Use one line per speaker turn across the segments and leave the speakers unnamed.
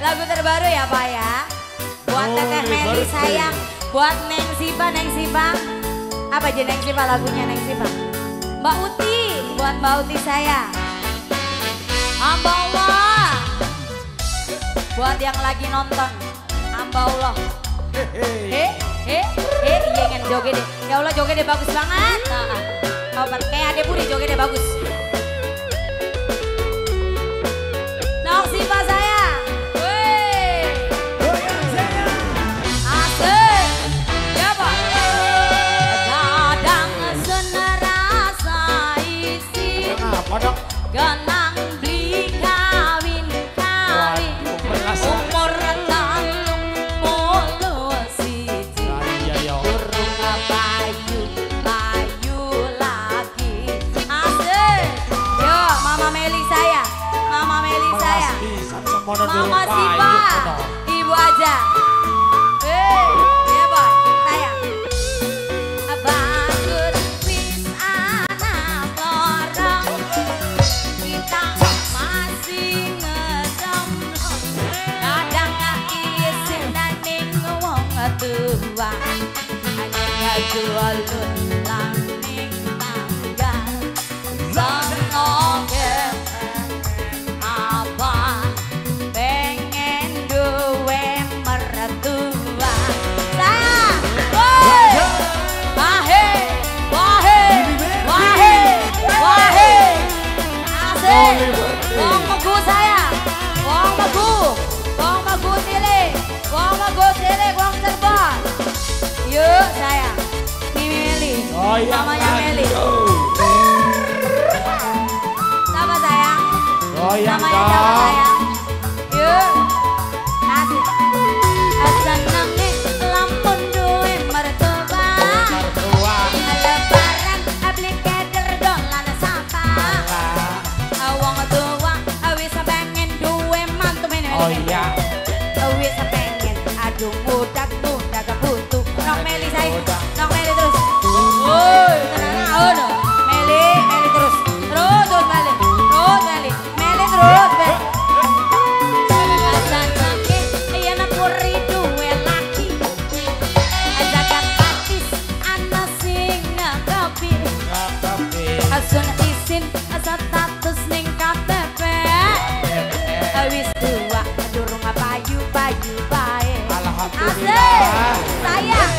lagu terbaru ya Pak ya. Buat Teteh Meli sayang, buat Neng Sipa. Apa aja Neng Sipa lagunya Neng Sipa? Mbak Uti, buat Mbak Uti saya. Hamba Allah. Buat yang lagi nonton, hamba Allah. Iya ingin joget deh. Ya Allah joget deh bagus banget. Nah, kayak Ade Budi joget deh bagus. Nong Sipa saya. Wih. Asik. Ya Pak. Kadang senerasa isi. Genang beli kawin. Umur talung puluh siji. Burung bayu lagi. Asik. Yo Mama Meli saya. Mama Sipa, ibu aja. Ya boy, sayang. Bagus wis anak lorong, kita masih ngedomno. Kadang isin ning wong tua, hanya jualun langing tangga. Songoke apa pengen duwe mertua. Sayang, wahe, asik. Wong megu saya, wong megu cilik, wong Cirebon. Yuk sayang, Meli, namanya Meli. Siapa sayang? Namanya siapa sayang? Yuk, asik. Senenge lampun duwe mertua. Lebaran beli keder dolan sapa. Wong tua wis pengen duwe mantu meneh. Wis pengen aduh mudak butuh. Nong Meli saya, Nong Meli terus. Woi, tenang no. Meli terus. Terus balik. Meli terus. Asun isin status ning KTP. Wis tua durung payu bae. Alhamdulillah. Sayang.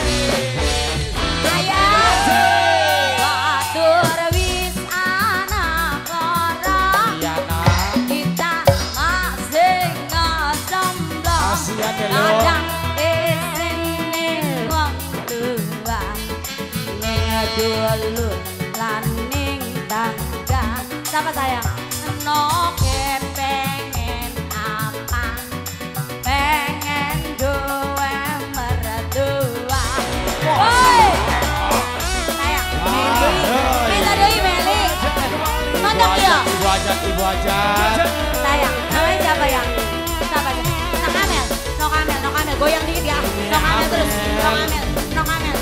Batur wis anak loro. Kita masih ngejomblo. Kadang isin ning wong tua. Ngedulur laning tangga. Siapa sayang? Noke pengen apa? Pengen duwe mertua. Woi! Sayang, Meli. Mantap ya? Ibu aja. Sayang, namanya siapa ya? Siapa? Nok Amel. Goyang dikit ya. Nok Amel terus. Nok Amel.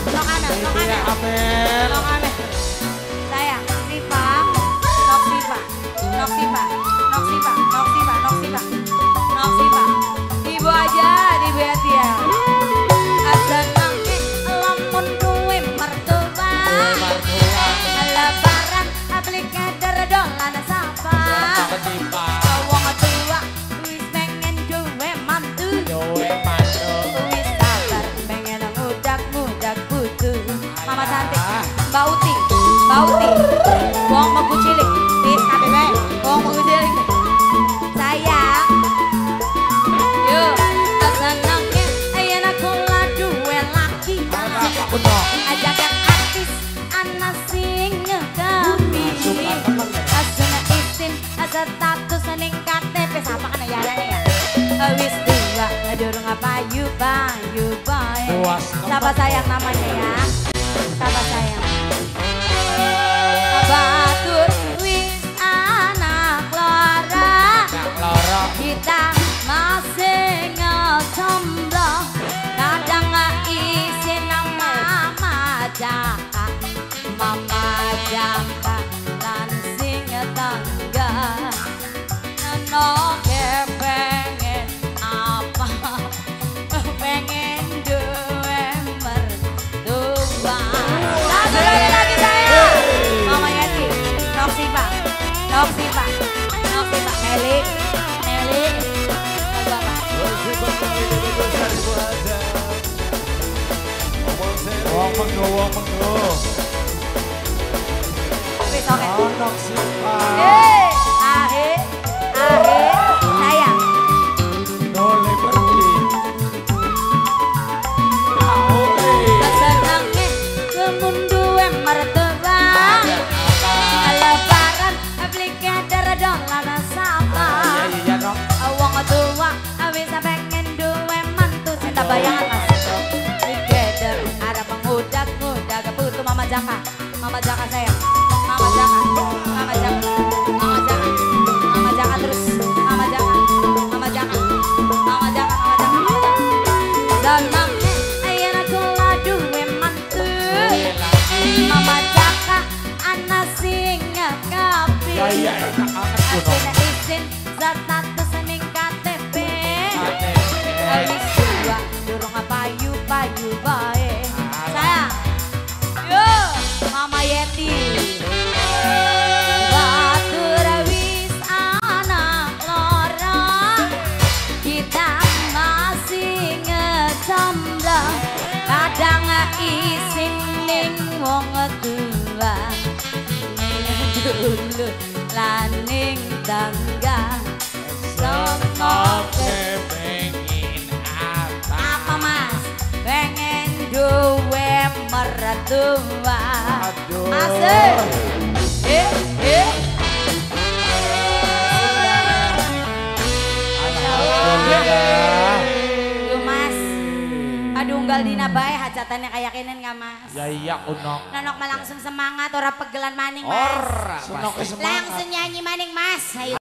Sayang, Nok Sipa. Ibu aja, Ibu Atia. Senenge lamun duwe mertua. Lebaran beli keder dolan sapa. Wong tua wis pengen duwe mantu. Wis sabar pengen mudak butuh. Mama cantik, Mbak Uti. Wong megu cilik. Wis kabeh bae. Wong megu cilik. Sayang. Yuk, senenge yen aku duwe laki. Ajakan artis ana sing ngegawi. Asun isin status ning KTP sapa kan ya arane ya. Wis tua durung payu bae. Siapa sayang namanya ya? Siapa sayang? Batur wis anak loro. Kita masih ngejomblo. Kadang isin mama jaka lan sing tangga. No kepengen
menggo.
Wis oke.
Anak siapa?
Ahe, sayang.
Boleh pergi. Oke.
Kesenange kemunduwe mertua. Lebaran aplikator dong lana sapa.
Iya dong.
Wong tua wis pengen duwe mantu cinta bayangan Mas. Together ada pengudak keputu Mama Jaka sayang. Mama Jaka terus. Mama Jaka. Zanamne ayana kula duwe mantu. Mama Jaka ana sing ngapi.
Ya enak banget kuno.
Asina izin status ning KTP. Wis tua durung payu bae. Sayang. Yo, Mama Yeti. Batur wis anak loro. Kita masih ngecambla. Kadang isin ning wong tua. Dulu laning tangga. Sama
Pengen
apa Mas? Pengen duwe mertua.
Aduh.
Asik.
Alhamdulillah.
Yuk Mas. Padunggal dina bae hajatannya kayakinan nggak Mas?
Ya iya kuno.
Nonok mah langsung semangat ora pegelan maning Mas.
Sunok semangat.
Langsung nyanyi maning Mas. Ayo.